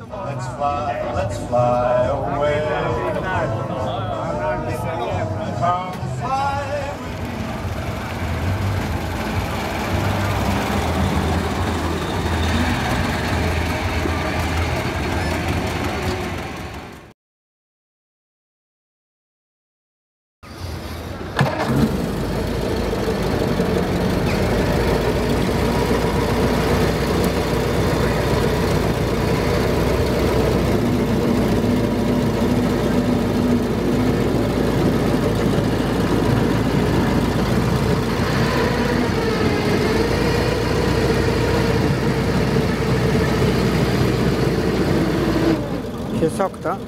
Let's fly away. Come fly. Kör sakta.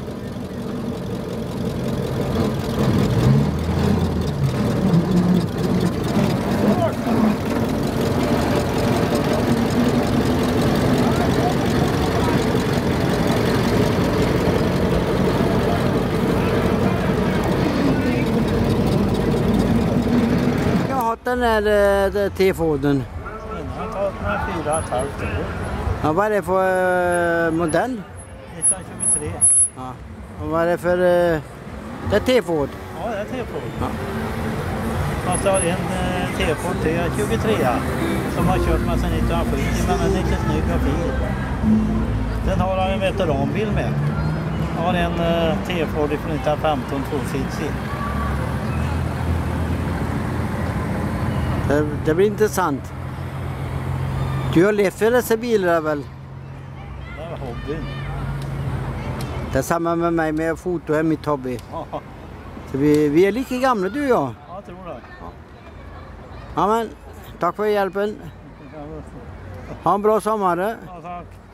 Jag har haft den här T-Forden. Jag har tagit med 4,5 år. Ja, vad är det för modell? 1923. Ja. Och vad är det för... det är T-Ford? Ja, det är T-Ford. Ja. Fast jag har en T-Ford T23 som har kört med sedan 1970, men den är lite snygg och fin. Den har jag en veteranbil med. Jag har en T-Ford från 1915 tvåsitsig. Det blir intressant. Du har levt för dessa bilar väl? Det var hobbyn. Det är samma med mig med foto är mitt hobby. Ja, Så vi är lika gamla du och jag. jag tror det. Ja men, tack för hjälpen. Ha en bra sommar. Ja, tack.